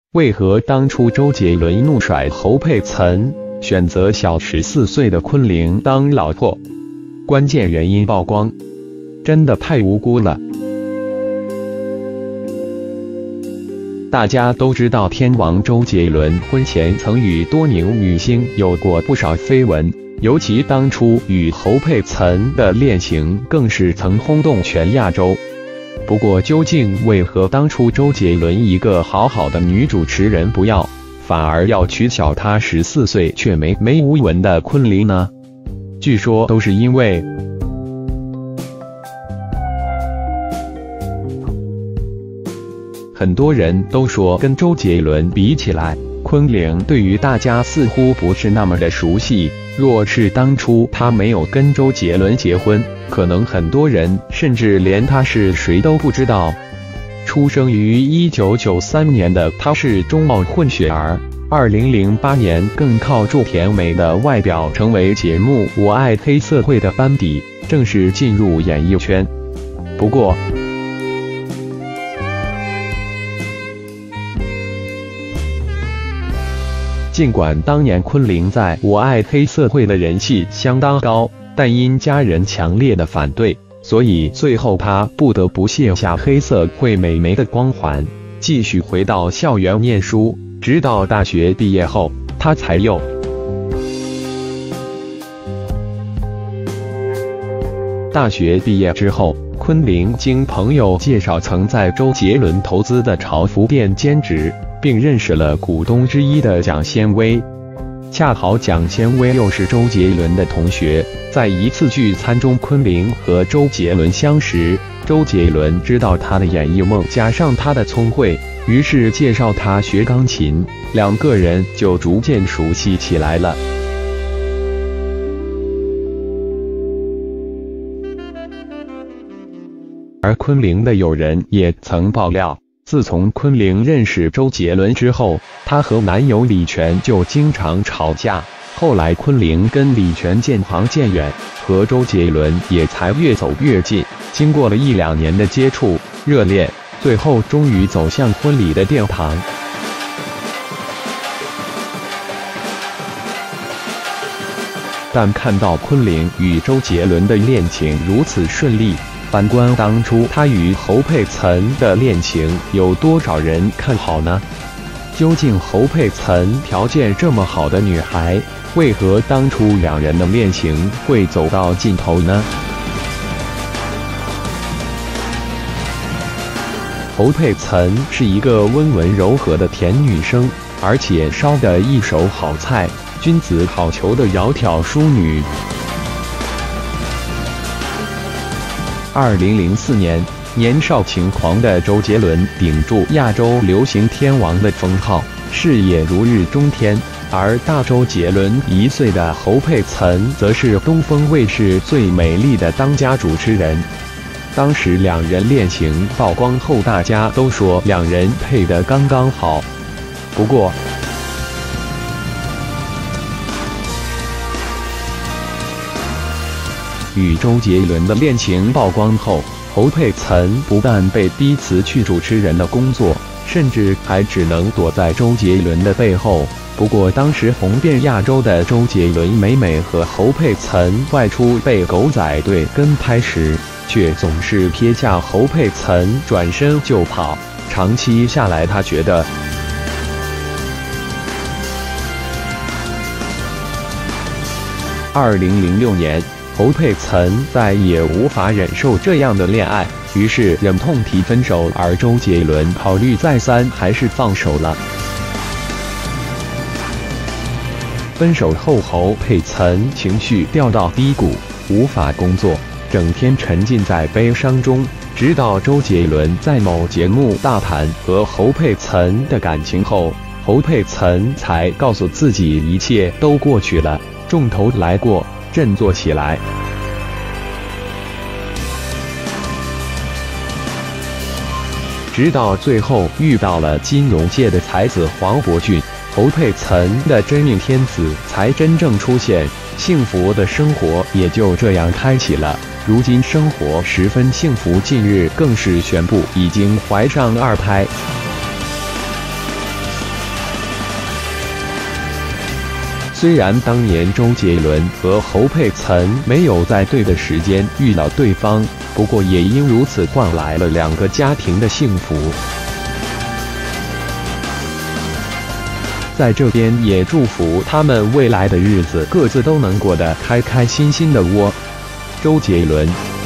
为何当初周杰伦怒甩侯佩岑，选择小14岁的昆凌当老婆？关键原因曝光，真的太无辜了。大家都知道，天王周杰伦婚前曾与多名女星有过不少绯闻，尤其当初与侯佩岑的恋情更是曾轰动全亚洲。不过，究竟为何当初周杰伦一个好好的女主持人不要，反而要娶小他14岁却没无闻的昆凌呢？据说都是因为很多人都说，跟周杰伦比起来，昆凌对于大家似乎不是那么的熟悉。若是当初他没有跟周杰伦结婚，可能很多人甚至连他是谁都不知道。出生于1993年的他是中澳混血儿，2008年更靠著甜美的外表成为节目《我爱黑社会》的班底，正式进入演艺圈。不过，尽管当年昆凌在我爱黑社会的人气相当高，但因家人强烈的反对，所以最后她不得不卸下黑社会美眉的光环，继续回到校园念书。直到大学毕业后，她才又大学毕业之后，昆凌经朋友介绍，曾在周杰伦投资的潮服店兼职，并认识了股东之一的蒋先薇。恰好蒋先薇又是周杰伦的同学，在一次聚餐中，昆凌和周杰伦相识。周杰伦知道他的演艺梦，加上他的聪慧，于是介绍他学钢琴，两个人就逐渐熟悉起来了。而昆凌的友人也曾爆料，自从昆凌认识周杰伦之后，她和男友李泉就经常吵架。后来昆凌跟李泉渐行渐远，和周杰伦也才越走越近。经过了1-2年的接触、热恋，最后终于走向婚礼的殿堂。但看到昆凌与周杰伦的恋情如此顺利，反观当初他与侯佩岑的恋情，有多少人看好呢？究竟侯佩岑条件这么好的女孩，为何当初两人的恋情会走到尽头呢？侯佩岑是一个温文柔和的甜女生，而且烧得一手好菜，君子好逑的窈窕淑女。2004年，年少轻狂的周杰伦顶住亚洲流行天王的封号，事业如日中天。而大周杰伦1岁的侯佩岑，则是东风卫视最美丽的当家主持人。当时两人恋情曝光后，大家都说两人配得刚刚好。不过，与周杰伦的恋情曝光后，侯佩岑不但被逼辞去主持人的工作，甚至还只能躲在周杰伦的背后。不过当时红遍亚洲的周杰伦每和侯佩岑外出被狗仔队跟拍时，却总是撇下侯佩岑转身就跑。长期下来，他觉得2006年，侯佩岑再也无法忍受这样的恋爱，于是忍痛提分手，而周杰伦考虑再三，还是放手了。分手后，侯佩岑情绪掉到低谷，无法工作，整天沉浸在悲伤中。直到周杰伦在某节目大谈和侯佩岑的感情后，侯佩岑才告诉自己一切都过去了，重头来过，振作起来。直到最后遇到了金融界的才子黄渤俊，侯佩岑的真命天子才真正出现，幸福的生活也就这样开启了。如今生活十分幸福，近日更是宣布已经怀上2胎。 虽然当年周杰伦和侯佩岑没有在对的时间遇到对方，不过也因如此换来了两个家庭的幸福。在这边也祝福他们未来的日子各自都能过得开开心心的窝。周杰伦，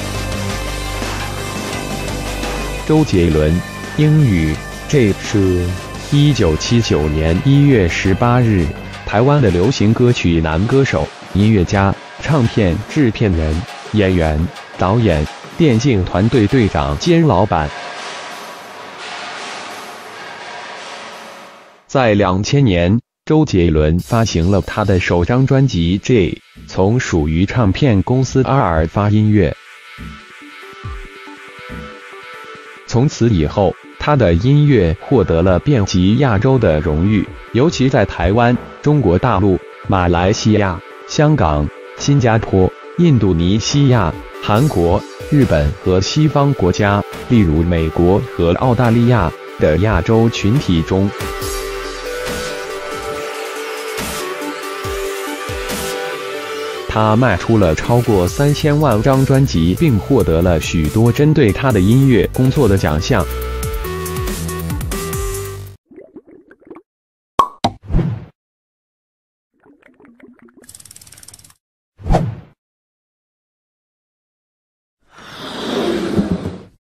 英语 J 是1979年1月18日，台湾的流行歌曲男歌手、音乐家、唱片制片人、演员、导演、电竞团队队长兼老板。在2000年，周杰伦发行了他的首张专辑《J》，从属于唱片公司RR发音乐。从此以后，他的音乐获得了遍及亚洲的荣誉，尤其在台湾、中国大陆、马来西亚、香港、新加坡、印度尼西亚、韩国、日本和西方国家，例如美国和澳大利亚的亚洲群体中。他卖出了超过3000万张专辑，并获得了许多针对他的音乐工作的奖项。